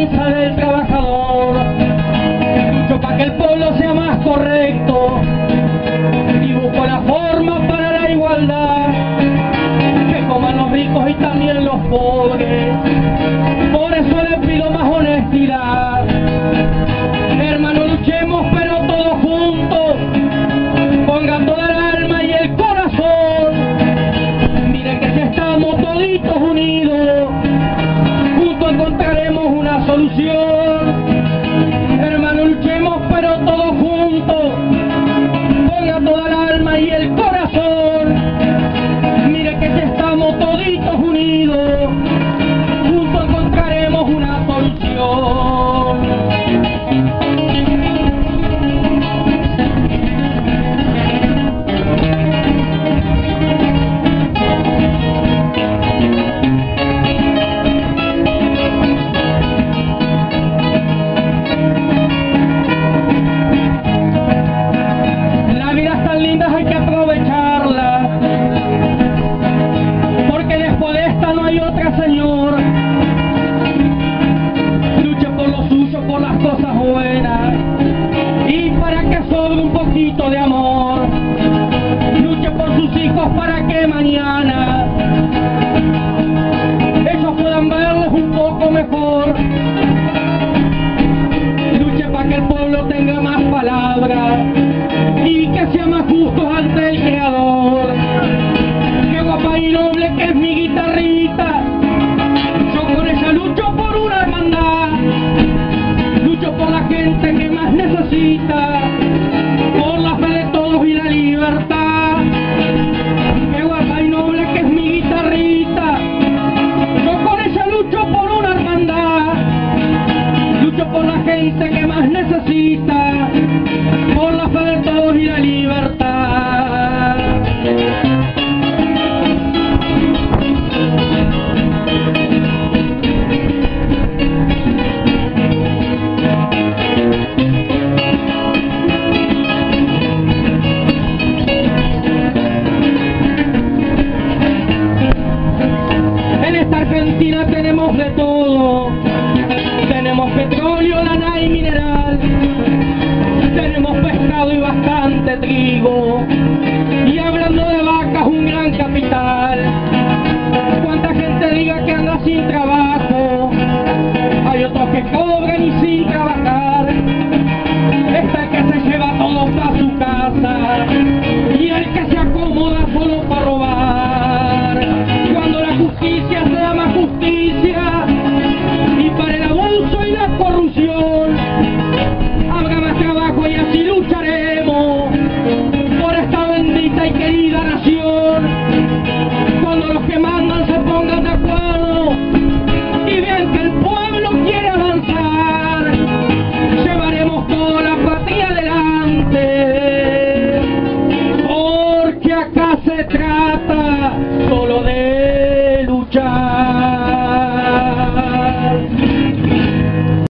defensa del trabajador. Lucho para que el pueblo sea más correcto y busco la forma para la igualdad, que coman los ricos y también los pobres. Por eso les pido más honestidad. Hermanos, luchemos pero todos juntos, pongan toda el alma y el corazón. Miren que si estamos toditos unidos, juntos encontraremos una solución. Hermanos, luchemos pero todos juntos, pongan toda el alma y el corazón. Miren que si estamos toditos unidos, juntos encontraremos una solución. La vida es tan linda, hay que aprovecharla, porque después de esta no hay otra, Señor. Luche por lo suyo, por las cosas buenas, y para que sobre un poquito de amor. Luche por sus hijos para que mañana ellos puedan verlos un poco mejor. Luche para que el pueblo tenga más palabras y que sea más justo ante el Creador. Qué guapa y noble que es mi guitarrita, yo con ella lucho por una hermandad. Lucho por la gente que más necesita, por la fe de todos y la libertad. Qué guapa y noble que es mi guitarrita, yo con ella lucho por una hermandad. Lucho por la gente que más necesita, por la fe de todos y la libertad. En esta Argentina tenemos de todo, tenemos petróleo, lana y mineral, tenemos pescado y bastante trigo, y hablando de vacas un gran capital. Cuánta gente diga que anda sin trabajo, hay otros que cobran y sin trabajar. Esta que se lleva todo pasa